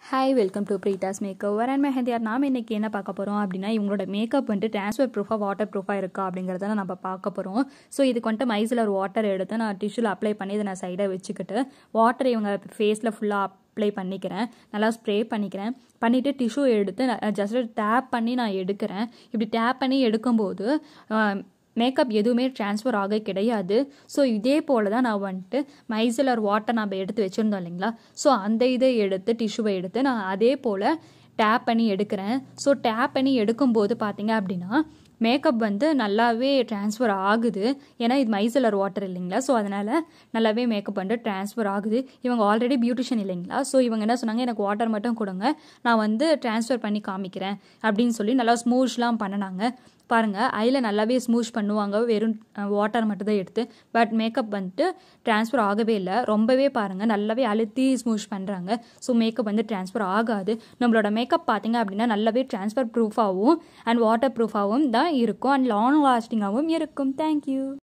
Hi, welcome to Preetha's Makeover and Mehandi. நாம இன்னைக்கு என்ன பார்க்க போறோம் அப்படின்னா இவங்களோட மேக்கப் வந்து ட்ரான்ஸ்ஃபர் ப்ரூஃபா வாட்டர் ப்ரூஃபா இருக்கா அப்படிங்கறத நம்ம பார்க்க போறோம். ஸோ இதுக்கு வந்து மைசிலர் வாட்டர் எடுத்து நான் டிஷ்யூல அப்ளை பண்ணி இதை நான் சைடாக வச்சுக்கிட்டு வாட்டர் இவங்க ஃபேஸ்ல ஃபுல்லா அப்ளை பண்ணிக்கிறேன். நல்லா ஸ்ப்ரே பண்ணிட்டு டிஷ்யூ எடுத்து ஜஸ்ட் டேப் பண்ணி நான் எடுக்கிறேன். இப்படி டேப் பண்ணி எடுக்கும்போது மேக்கப் எதுவுமே ட்ரான்ஸ்ஃபர் ஆக கிடையாது. ஸோ இதே போல் தான் நான் வந்துட்டு மைசிலர் வாட்டர் நம்ம எடுத்து வச்சுருந்தோம் இல்லைங்களா. ஸோ அந்த இதை எடுத்து டிஷ்யூவை எடுத்து நான் அதே போல் டேப் பண்ணி எடுக்கிறேன். ஸோ டேப் பண்ணி எடுக்கும்போது பார்த்தீங்க அப்படின்னா மேக்கப் வந்து நல்லாவே ட்ரான்ஸ்ஃபர் ஆகுது. ஏன்னா இது மைசிலர் வாட்டர் இல்லைங்களா. ஸோ அதனால் நல்லாவே மேக்கப் வந்து ட்ரான்ஸ்ஃபர் ஆகுது. இவங்க ஆல்ரெடி பியூட்டிஷியன் இல்லைங்களா. ஸோ இவங்க என்ன சொன்னாங்க, எனக்கு வாட்டர் மட்டும் கொடுங்க, நான் வந்து ட்ரான்ஸ்ஃபர் பண்ணி காமிக்கிறேன் அப்படின்னு சொல்லி நல்லா ஸ்மூஷ்லாம் பண்ணினாங்க. பாருங்கள், ஐயில் நல்லாவே ஸ்மூஷ் பண்ணுவாங்க வெறும் வாட்டர் மட்டும் தான் எடுத்து. பட் மேக்கப் வந்துட்டு ட்ரான்ஸ்ஃபர் ஆகவே இல்லை. ரொம்பவே பாருங்கள் நல்லாவே அழுத்தி ஸ்மூஷ் பண்ணுறாங்க. ஸோ மேக்கப் வந்து ட்ரான்ஸ்ஃபர் ஆகாது. நம்மளோட மேக்கப் பார்த்தீங்க அப்படின்னா நல்லாவே ட்ரான்ஸ்ஃபர் ப்ரூஃபாகவும் அண்ட் வாட்டர் ப்ரூஃபாகவும் தான் இருக்கும் அண்ட் லாங் லாஸ்டிங்காகவும் இருக்கும். தேங்க்யூ.